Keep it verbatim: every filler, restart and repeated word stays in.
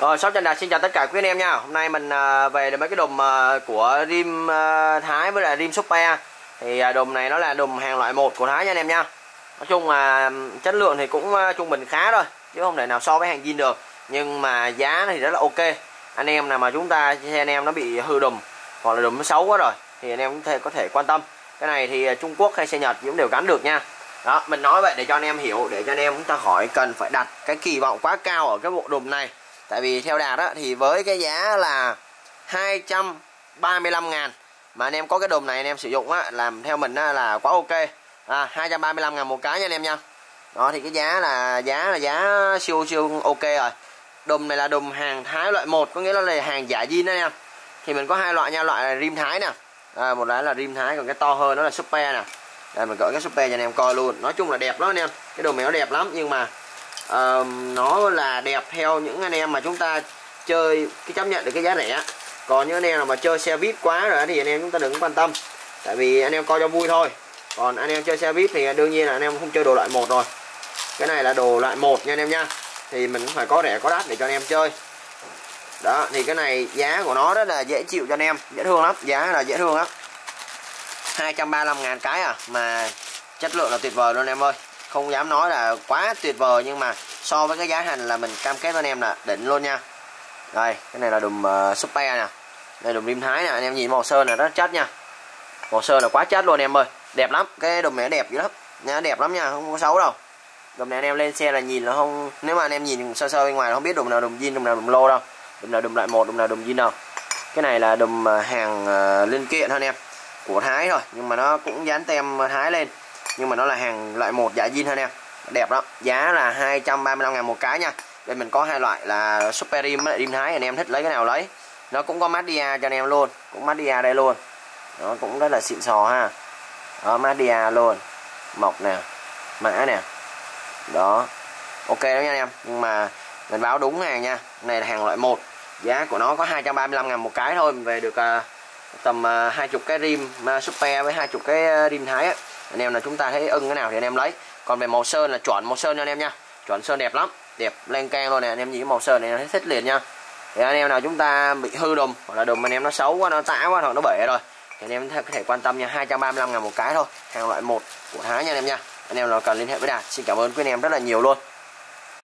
Rồi, Shop Trần Đạt xin chào tất cả quý anh em nha. Hôm nay mình về được mấy cái đùm của rim Thái với lại rim Super. Thì đùm này nó là đùm hàng loại một của Thái nha anh em nha. Nói chung là chất lượng thì cũng trung bình khá thôi, chứ không thể nào so với hàng zin được. Nhưng mà giá thì rất là ok. Anh em nào mà chúng ta xe anh em nó bị hư đùm hoặc là đùm nó xấu quá rồi thì anh em cũng có thể quan tâm. Cái này thì Trung Quốc hay xe Nhật cũng đều gắn được nha. Đó, mình nói vậy để cho anh em hiểu, để cho anh em chúng ta khỏi cần phải đặt cái kỳ vọng quá cao ở cái bộ đùm này. Tại vì theo Đạt á, thì với cái giá là hai trăm ba mươi lăm ngàn mà anh em có cái đùm này anh em sử dụng á, làm theo mình á, là quá ok. À, hai trăm ba mươi lăm ngàn một cái nha anh em nha. Đó thì cái giá là giá là giá siêu siêu ok rồi. Đùm này là đùm hàng Thái loại một, có nghĩa là hàng giả zin đó nha. Thì mình có hai loại nha, loại là rim Thái nè. À, một cái là rim Thái, còn cái to hơn nó là Super nè. Đây mình gửi cái Super cho anh em coi luôn. Nói chung là đẹp lắm anh em. Cái đùm này nó đẹp lắm, nhưng mà uh, nó là đẹp theo những anh em mà chúng ta chơi cái chấp nhận được cái giá rẻ. Còn những anh em nào mà chơi xe vip quá rồi thì anh em chúng ta đừng quan tâm. Tại vì anh em coi cho vui thôi. Còn anh em chơi xe vip thì đương nhiên là anh em không chơi đồ loại một rồi. Cái này là đồ loại một nha anh em nha. Thì mình cũng phải có rẻ có đắt để cho anh em chơi. Đó, thì cái này giá của nó rất là dễ chịu cho anh em, dễ thương lắm, giá là dễ thương lắm. hai trăm ba mươi lăm ngàn cái à, mà chất lượng là tuyệt vời luôn em ơi. Không dám nói là quá tuyệt vời, nhưng mà so với cái giá hành là mình cam kết với anh em là đỉnh luôn nha. Đây, cái này là đùm uh, Super nè. Đây đùm rim Thái nè, anh em nhìn màu sơn là rất chất nha. Màu sơn là quá chất luôn em ơi. Đẹp lắm, cái đùm này đẹp dữ lắm. Nha, đẹp lắm nha, không có xấu đâu. Đùm này anh em lên xe là nhìn là không, nếu mà anh em nhìn sơ sơ bên ngoài là không biết đùm nào đùm zin, đùm nào đùm lô đâu. Đùm nào đùm loại một, đùm nào đùm zin đâu. Cái này là đùm hàng uh, linh kiện thôi anh em, của Thái thôi, nhưng mà nó cũng dán tem Thái lên, nhưng mà nó là hàng loại một giả zin thôi em. Đẹp lắm, giá là hai trăm ba mươi lăm ngàn một cái nha. Đây mình có hai loại là Super rim với rim Thái, anh em thích lấy cái nào lấy. Nó cũng có Mazda cho anh em luôn, cũng Mazda đây luôn. Nó cũng rất là xịn sò ha. Đó, Mazda luôn, mộc nè, mã nè. Đó, ok đó nha anh em. Nhưng mà mình báo đúng hàng nha, này là hàng loại một, giá của nó có hai trăm ba mươi lăm ngàn một cái thôi. Mình về được uh, tầm uh, hai mươi cái rim uh, Super với hai mươi cái uh, rim Thái á. Anh em là chúng ta thấy ưng cái nào thì anh em lấy. Còn về màu sơn là chuẩn màu sơn cho anh em nha, chuẩn sơn đẹp lắm, đẹp lên can luôn nè. Anh em nhìn màu sơn này nó thích liền nha. Thì anh em nào chúng ta bị hư đùm hoặc là đùm anh em nó xấu quá, nó tã quá hoặc nó bể rồi thì anh em có thể quan tâm nha, hai trăm ba mươi lăm ngàn một cái thôi, hàng loại một của Thái nha anh em nha. Anh em nào cần liên hệ với Đạt, xin cảm ơn quý anh em rất là nhiều luôn.